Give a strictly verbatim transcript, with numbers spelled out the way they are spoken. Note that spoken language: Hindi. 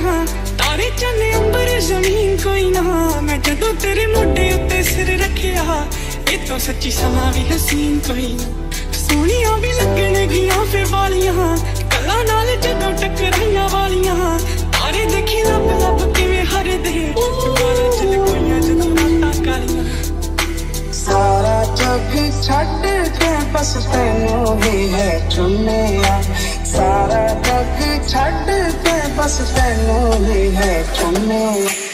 वालियां तारे चन्ने अंबर जमीन कोई ना। मैं जदों तेरे मोढे उत्ते सिर रखिया ये तो सच्ची समा भी हसीन कोई ना। सोनिया भी लगने गियां फिर वालियां कला नाल जदों टकराइयां वालियां तारे देखी लब लब किवें हरदे बारां च लकोइयां जदों रातां कालियां। सारा जग छड्ड के बस तैनू ही है चुनिया। सारा जग छड्ड के बस तैनू ही है चुनिया।